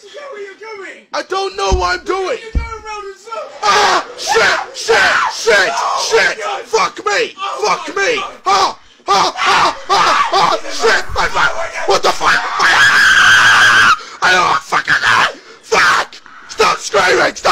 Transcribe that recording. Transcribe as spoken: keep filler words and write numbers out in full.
Where are you going? I don't know what I'm doing. You're going round in circles. Ah! Shit! Shit! Shit! Oh, Shit! my God. Fuck me! Oh, Fuck my me! God. Ah! Ah! Ah! Ah! Ah! Shit! My fuck! What the fuck? Ah! I don't fucking know! Fuck! Stop screaming! Stop!